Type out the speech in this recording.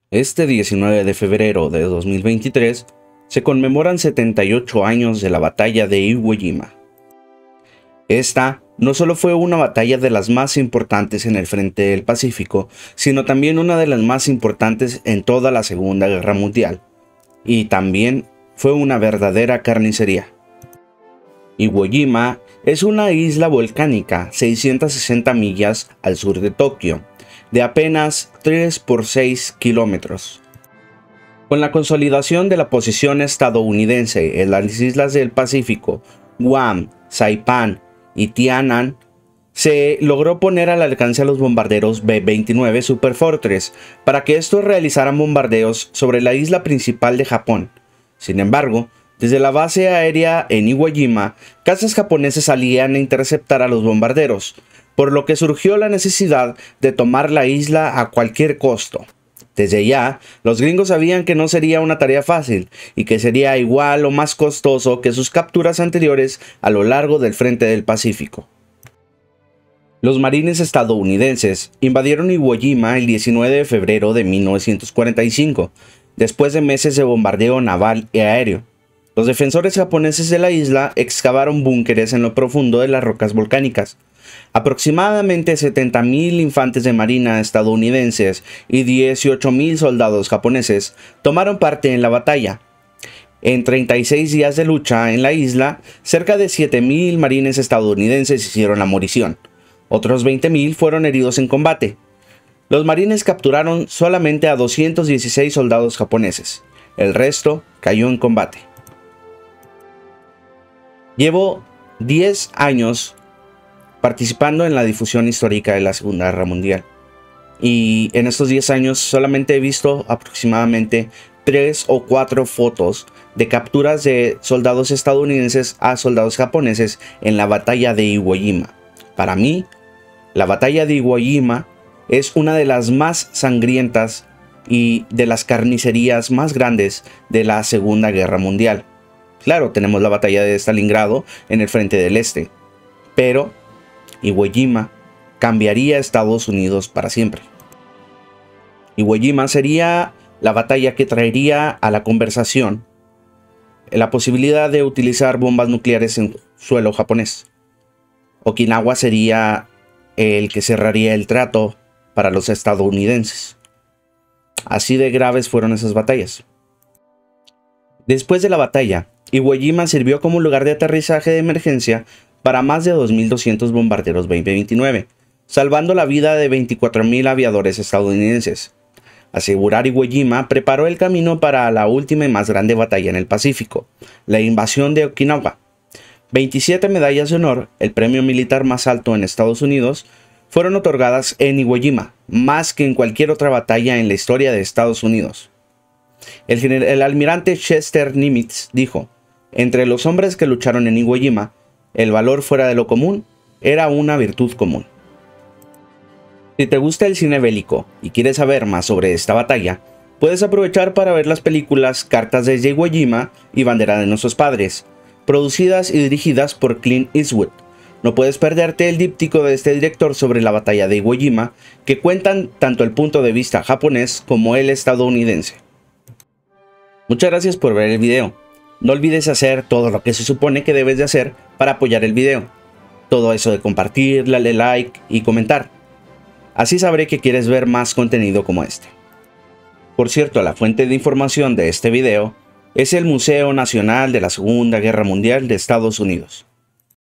Este 19 de febrero de 2023 se conmemoran 78 años de la batalla de Iwo Jima. Esta no solo fue una batalla de las más importantes en el frente del Pacífico, sino también una de las más importantes en toda la Segunda Guerra Mundial, y también fue una verdadera carnicería. Iwo Jima es una isla volcánica 660 millas al sur de Tokio, de apenas 3 por 6 kilómetros. Con la consolidación de la posición estadounidense en las islas del Pacífico, Guam, Saipan y Tian'an, se logró poner al alcance a los bombarderos B-29 Superfortress para que estos realizaran bombardeos sobre la isla principal de Japón. Sin embargo, desde la base aérea en Iwo Jima, cazas japoneses salían a interceptar a los bombarderos, por lo que surgió la necesidad de tomar la isla a cualquier costo. Desde ya, los gringos sabían que no sería una tarea fácil y que sería igual o más costoso que sus capturas anteriores a lo largo del frente del Pacífico. Los marines estadounidenses invadieron Iwo Jima el 19 de febrero de 1945, después de meses de bombardeo naval y aéreo. Los defensores japoneses de la isla excavaron búnkeres en lo profundo de las rocas volcánicas. Aproximadamente 70.000 infantes de marina estadounidenses y 18.000 soldados japoneses tomaron parte en la batalla. En 36 días de lucha en la isla, cerca de 7.000 marines estadounidenses hicieron la morición. Otros 20.000 fueron heridos en combate. Los marines capturaron solamente a 216 soldados japoneses. El resto cayó en combate. Llevo 10 años participando en la difusión histórica de la Segunda Guerra Mundial. Y en estos 10 años solamente he visto aproximadamente 3 o 4 fotos de capturas de soldados estadounidenses a soldados japoneses en la batalla de Iwo Jima. Para mí, la batalla de Iwo Jima es una de las más sangrientas y de las carnicerías más grandes de la Segunda Guerra Mundial. Claro, tenemos la batalla de Stalingrado en el frente del este, pero Iwo Jima cambiaría a Estados Unidos para siempre. Iwo Jima sería la batalla que traería a la conversación la posibilidad de utilizar bombas nucleares en suelo japonés. Okinawa sería el que cerraría el trato para los estadounidenses. Así de graves fueron esas batallas. Después de la batalla, Iwo Jima sirvió como lugar de aterrizaje de emergencia para más de 2.200 bombarderos B-29, salvando la vida de 24.000 aviadores estadounidenses. Asegurar Iwo Jima preparó el camino para la última y más grande batalla en el Pacífico, la invasión de Okinawa. 27 medallas de honor, el premio militar más alto en Estados Unidos, fueron otorgadas en Iwo Jima, más que en cualquier otra batalla en la historia de Estados Unidos. El almirante Chester Nimitz dijo: entre los hombres que lucharon en Iwo Jima, el valor fuera de lo común era una virtud común. Si te gusta el cine bélico y quieres saber más sobre esta batalla, puedes aprovechar para ver las películas Cartas desde Iwo Jima y Bandera de nuestros padres, producidas y dirigidas por Clint Eastwood. No puedes perderte el díptico de este director sobre la batalla de Iwo Jima, que cuentan tanto el punto de vista japonés como el estadounidense. Muchas gracias por ver el video. No olvides hacer todo lo que se supone que debes de hacer para apoyar el video. Todo eso de compartir, darle like y comentar. Así sabré que quieres ver más contenido como este. Por cierto, la fuente de información de este video es el Museo Nacional de la Segunda Guerra Mundial de Estados Unidos.